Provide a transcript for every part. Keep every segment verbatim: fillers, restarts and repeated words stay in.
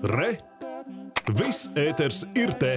Re! Viss ēters ir te!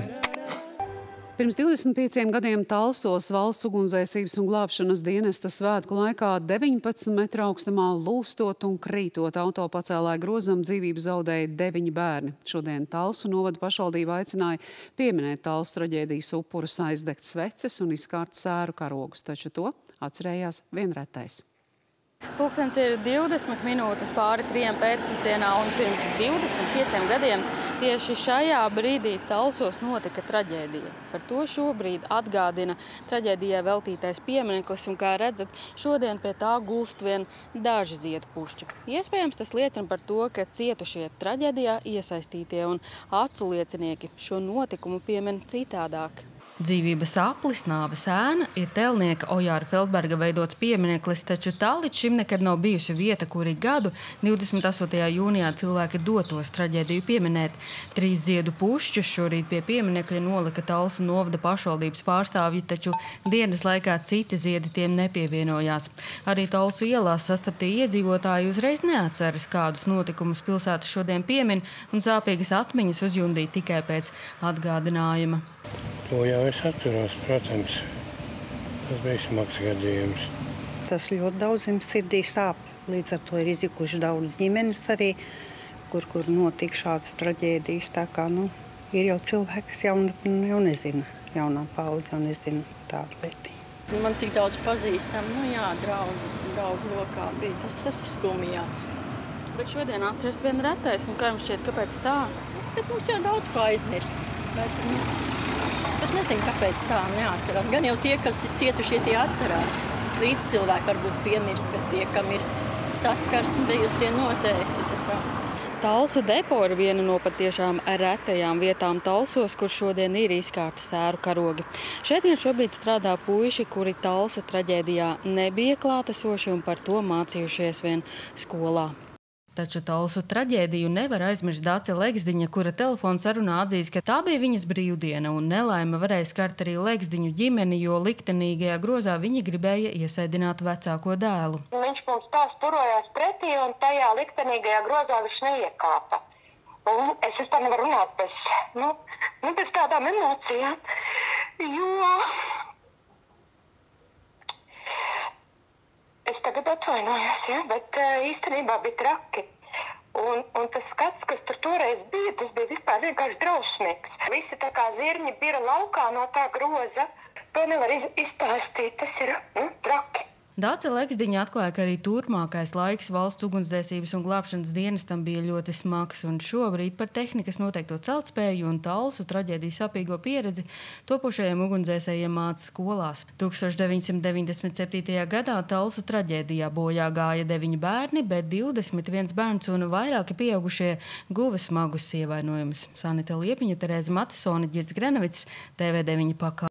Pirms divdesmit pieciem gadiem Talsos valsts ugunsdzēsības un glābšanas dienesta svētku laikā deviņpadsmit metru augstumā lūstot un krītot auto pacēlāja grozam dzīvību zaudēja deviņi bērni. Šodien Talsu novada pašvaldība aicināja pieminēt Talsu traģēdijas upurus, aizdegt sveces un izkārt sēru karogus, taču to atcerējās vien retais. Pulkstens ir divdesmit minūtes pāri trijiem pēcpusdienā, un pirms divdesmit pieciem gadiem tieši šajā brīdī Talsos notika traģēdija. Par to šobrīd atgādina traģēdijai veltītais piemineklis, un, kā redzat, šodien pie tā gulst vien daži ziedu pušķi. Iespējams, tas liecina par to, ka cietušie traģēdijā iesaistītie un acu liecinieki šo notikumu piemin citādāk. Dzīvības aplis, nāves ēna ir tēlnieka Ojāra Feldberga veidots piemineklis, taču tā līdz šim nekad nav bijusi vieta, kur ik gadu divdesmit astotajā jūnijā cilvēki dotos traģēdiju pieminēt. Trīs ziedu pušķus šorīt pie pieminekļa nolika Talsu novada pašvaldības pārstāvji, taču dienas laikā citi ziedi tiem nepievienojās. Arī Talsu ielās sastaptie iedzīvotāji uzreiz neatceras, kādus notikumus pilsēta šodien piemin, un sāpīgas atmiņas uzjundīja tikai pēc atgādinājuma. To jau es atceros, protams. Tas bija smags gadījums. Tas ļoti daudziem sirdī sāp. Līdz ar to ir izjukuši daudz ģimenes arī, kur, kur notika šādas traģēdijas. Tā kā, nu, ir jau cilvēki, kas jau, jau nezina, jaunā paudze jau nezina tādu lietu. Man tik daudz pazīstam, nu jā, draugu, draugu lokā bija. Tas, tas ir skumji, jā. Bet šodien atceras vien retais, un kā jums šķiet, kāpēc tā? Bet mums jau daudz ko aizmirst. Bet, nu, es pat nezinu, kāpēc tā neatcerās. Gan jau tie, kas ir cietušie, tie atcerās. Līdz cilvēki varbūt piemirst, bet tie, kam ir saskarsme bijusi, tie noteikti. Talsu depo ir viena no patiešām retajām vietām Talsos, kur šodien ir izkārti sēru karogi. Šeit gan šobrīd strādā puiši, kuri Talsu traģēdijā nebija klātesoši un par to mācījušies vien skolā. Taču Talsu traģēdiju nevar aizmirst Dace Legsdiņa, kura telefona sarunā atzīst, ka tā bija viņas brīvdiena, un nelaime varēja skart arī Legsdiņu ģimeni, jo liktenīgajā grozā viņa gribēja iesēdināt vecāko dēlu. Viņš mums tā turojās pretī, un tajā liktenīgajā grozā viņš neiekāpa. Un es vispār nevaru runāt bez, nu, nu, bez tādām emocijām, jo es tagad atvainojos, ja? Bet īstenībā bija traki. Un, un tas skats, kas tur toreiz bija, tas bija vispār vienkārši drausmīgs. Visi tā kā zirņi bira laukā no tā groza. To nevar iz, izstāstīt, tas ir, nu, traki. Dace Legsdiņa atklāja, ka arī turpmākais laiks valsts ugunsdzēsības un glābšanas dienestam bija ļoti smags, un šobrīd par tehnikas noteikto celtspēju un Talsu traģēdiju sapīgo pieredzi topošajiem ugunsdzēsējiem māca skolās. tūkstoš deviņsimt deviņdesmit septītajā gadā Talsu traģēdijā bojā gāja deviņi bērni, bet divdesmit viens bērns un vairāki pieaugušie guva smagus ievainojumus. Sanita Liepiņa, Terēza Matisone, Ģirds Grenevits, T V deviņi pakā.